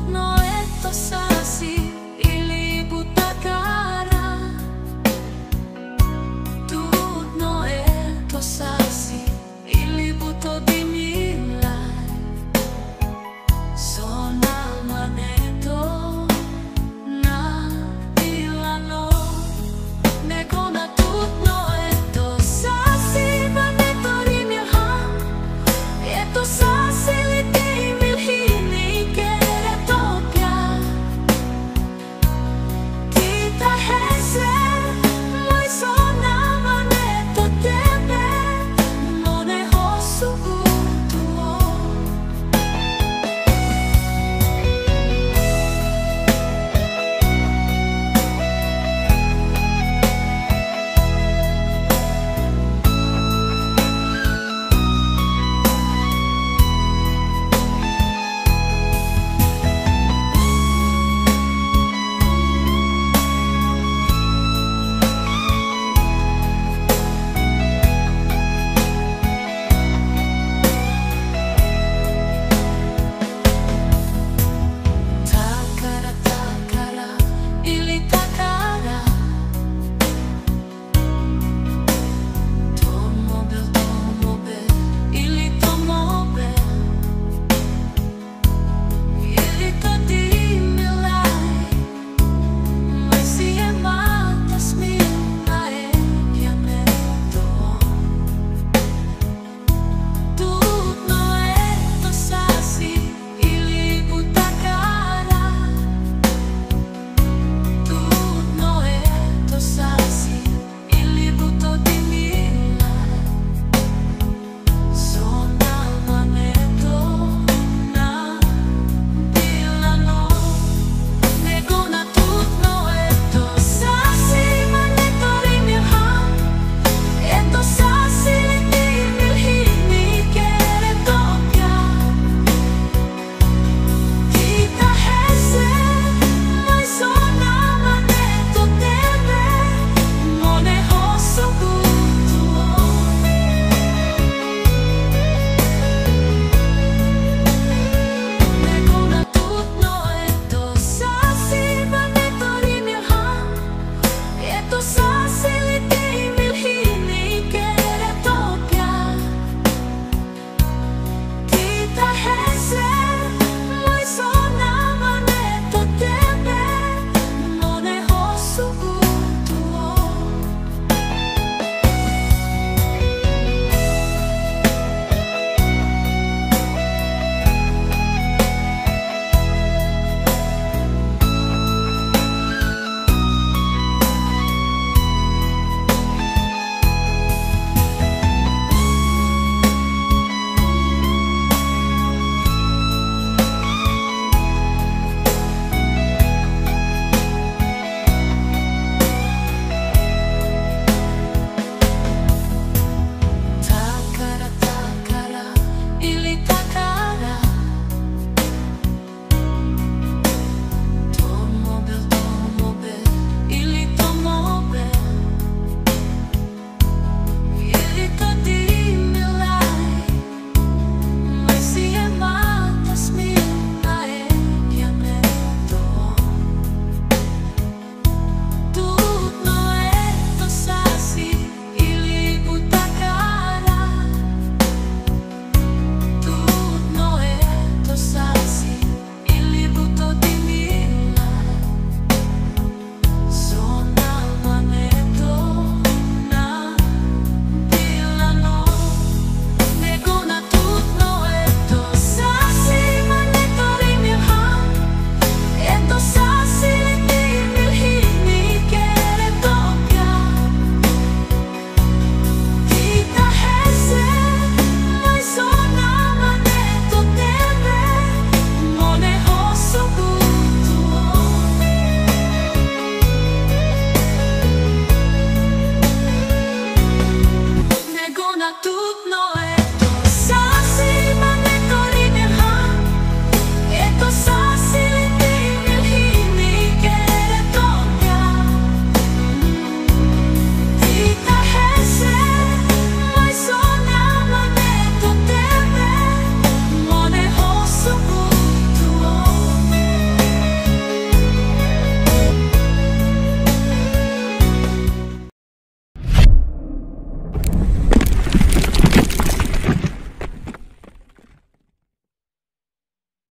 no è sasi ili buta cara. Tut no è sasi ili buto di milai. Sona maneto na ilano. Nego na tut no è sasi maneto rimilham. Eto sasi li milhini kere topia. Tita hese moi sona maneto tebe. Mone hosu utuo. Takara takara ili takara. Tomobil ili tomobil. Ili to di milai. Masih matas milai pianeto. Tut no è sasi ili buta cara. Tut no è sasi ili buto di milai. Sona maneto na dilano. Nego na tut no è sasi maneto rimilham. Eto sasi li milhini kere topia. Tita hese moi sona maneto tebe. Mone hosu utuo. Nego na tut no è sasi maneto rimilham. Eto sasi li milhini kere topia. Tita hese moi sona maneto tebe. Mone hosu utuo. Takara takara ili takara. Tomobil ili tomobil. Ili to di milai. Masih matas milai pianeto. Tut no è sasi ili buta cara. Tut no è sasi ili buto di milai. Sona maneto na dilano. Nego na tut no è sasi maneto rimilham. Eto sasi li milhini kere topia. Tita hese moi sona maneto tebe. Mone hosu utuo. Nego na tut no